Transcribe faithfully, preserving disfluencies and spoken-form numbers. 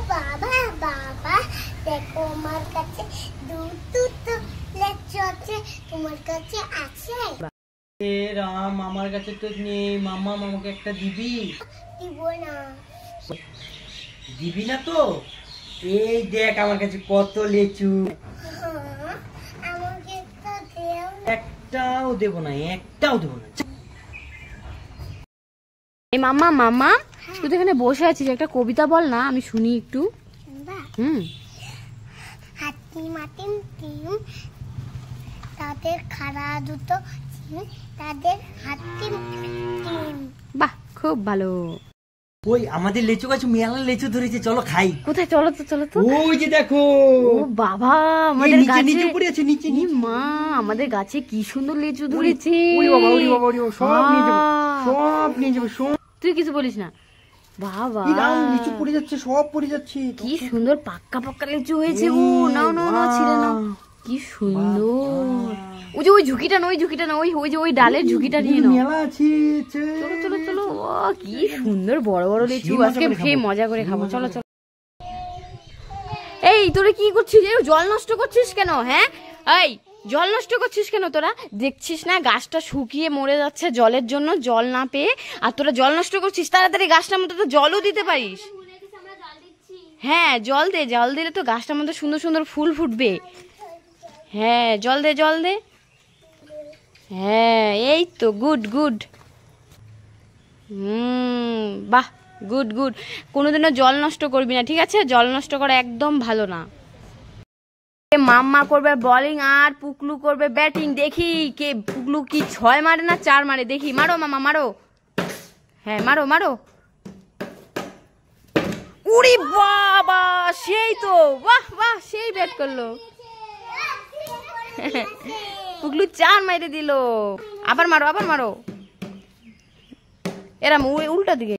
বাবা বাবা দেখো আমার কাছে দুটো তো লেচু আছে, তোমার কাছে আছে? এ রাম, আমার কাছে তো নেই। মামা আমাকে একটা দিবি? দিব না। দিবি না তো? এই দেখ আমার কাছে কত লেচু। আমাকে তো দেও। একটাও দেব না, একটাও দেব না। এই মামা মামা তুই তো এখানে বসে আছিস, একটা কবিতা বল না, আমি শুনি একটু। হুম। হাতি মাটিম টিম তাদের খাড়া দুটো তাদের হাতি টিম। বাহ, খুব ভালো। ওই আমাদের লেচু গাছ মেলা লেচু ধরেছে, চলো খাই। কোথায়? চলো তো চলো তো। ওই যে দেখো। ও বাবা, আমাদের নিচে গাছে নিচে পড়ে আছে, নিচে ই নিচে। মা, আমাদের গাছে কি সুন্দর লেচু ধরেছে। ওরে বাবা, ওরে বাবা, ওরে বাবা, সব নিয়ে যাবো, সব নিয়ে যাবো, সব। তুই কিছু বলিস না বাবা। এই দাও, নিচে পড়ে যাচ্ছে, সব পড়ে যাচ্ছে। কি সুন্দর পাক্কা পাক্কা লেচু হয়েছে গো। নাও নাও নাও, ছিঁড়ে নাও। কি সুন্দর। ওই যে ওই ঝুঁকিটা না, ওই ঝুঁকিটা না, ওই ওই যে ওই ডালের ঝুঁকিটা নিয়ে নাও। মেলা আছে। চলো চলো চলো। ও কি সুন্দর বড় বড় লেচু, আজকে সেই মজা করে খাবো। চলো চলো। এই তোরা কি করছিস? এই জল নষ্ট করছিস কেন? হ্যাঁ, এই জল নষ্ট করছিস কেন তোরা? দেখছিস না গাছটা শুকিয়ে মরে যাচ্ছে জলের জন্য, জল না পেয়ে, আর তোরা জল নষ্ট করছিস। তাড়াতাড়ি গাছটার মধ্যে তো জলও দিতে পারিস। হ্যাঁ জল দে, জল দিলে তো গাছটার মধ্যে সুন্দর সুন্দর ফুল ফুটবে। হ্যাঁ জল দে, জল দে। হ্যাঁ এই তো, গুড গুড। হুম, বাহ, গুড গুড। কোনোদিনও জল নষ্ট করবি না, ঠিক আছে? জল নষ্ট করা একদম ভালো না। মাম্মা করবে বোলিং আর পুকলু করবে ব্যাটিং। দেখি কে, পুকলু কি ছয় মারে না চার মারে, দেখি। মারো মামা, মারো। হ্যাঁ মারো মারো। উড়ি বাবা, সেই তো, বাহ বাহ, সেই ব্যাট করলো। পুকলু চার মাইরে দিল। আবার মারো, আবার মারো। এরম উল্টা দিকে।